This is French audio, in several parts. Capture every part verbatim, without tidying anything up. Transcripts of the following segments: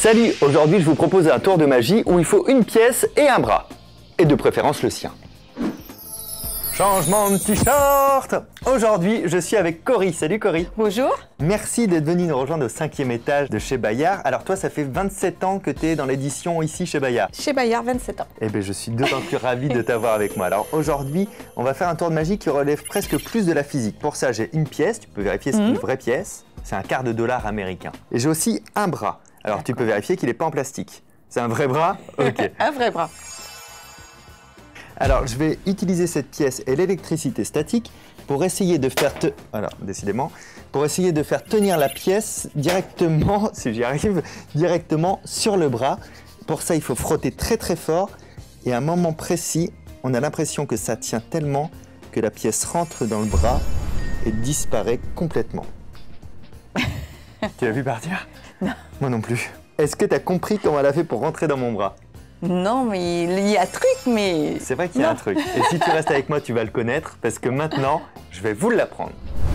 Salut, aujourd'hui je vous propose un tour de magie où il faut une pièce et un bras. Et de préférence le sien. Changement de t-shirt. Aujourd'hui, je suis avec Cory. Salut Cory. Bonjour. Merci d'être venu nous rejoindre au cinquième étage de chez Bayard. Alors toi, ça fait vingt-sept ans que tu es dans l'édition ici chez Bayard. Chez Bayard, vingt-sept ans. Eh bien, je suis d'autant plus ravi de t'avoir avec moi. Alors aujourd'hui, on va faire un tour de magie qui relève presque plus de la physique. Pour ça, j'ai une pièce. Tu peux vérifier si c'est une vraie pièce. C'est un quart de dollar américain. Et j'ai aussi un bras. Alors tu peux vérifier qu'il n'est pas en plastique. C'est un vrai bras? Ok. Un vrai bras. Alors, je vais utiliser cette pièce et l'électricité statique pour essayer de faire te... Alors, décidément, pour essayer de faire tenir la pièce directement, si j'y arrive, directement sur le bras. Pour ça, il faut frotter très très fort et à un moment précis, on a l'impression que ça tient tellement que la pièce rentre dans le bras et disparaît complètement. Tu l'as vu partir? Non. Moi non plus. Est-ce que tu as compris comment elle a fait pour rentrer dans mon bras? Non, mais il y a un truc, mais... C'est vrai qu'il y a non. un truc. Et si tu restes avec moi, tu vas le connaître, parce que maintenant, je vais vous l'apprendre.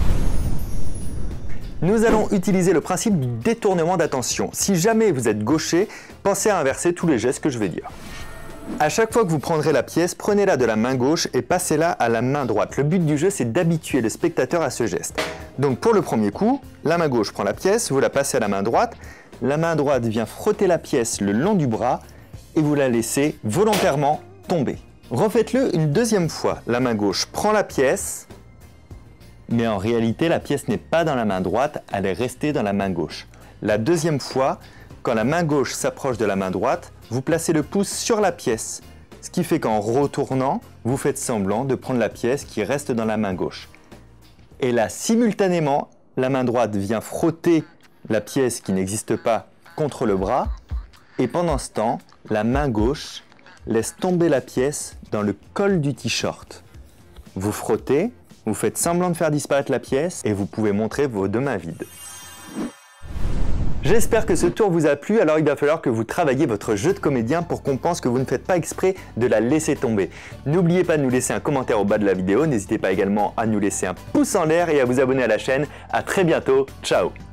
Nous allons utiliser le principe du détournement d'attention. Si jamais vous êtes gaucher, pensez à inverser tous les gestes que je vais dire. À chaque fois que vous prendrez la pièce, prenez-la de la main gauche et passez-la à la main droite. Le but du jeu, c'est d'habituer le spectateur à ce geste. Donc pour le premier coup, la main gauche prend la pièce, vous la passez à la main droite. La main droite vient frotter la pièce le long du bras et vous la laissez volontairement tomber. Refaites-le une deuxième fois. La main gauche prend la pièce, mais en réalité, la pièce n'est pas dans la main droite, elle est restée dans la main gauche. La deuxième fois, quand la main gauche s'approche de la main droite, vous placez le pouce sur la pièce, ce qui fait qu'en retournant, vous faites semblant de prendre la pièce qui reste dans la main gauche. Et là, simultanément, la main droite vient frotter la pièce qui n'existe pas contre le bras, et pendant ce temps, la main gauche laisse tomber la pièce dans le col du t-shirt. Vous frottez, vous faites semblant de faire disparaître la pièce et vous pouvez montrer vos deux mains vides. J'espère que ce tour vous a plu, alors il va falloir que vous travailliez votre jeu de comédien pour qu'on pense que vous ne faites pas exprès de la laisser tomber. N'oubliez pas de nous laisser un commentaire au bas de la vidéo, n'hésitez pas également à nous laisser un pouce en l'air et à vous abonner à la chaîne. À très bientôt, ciao!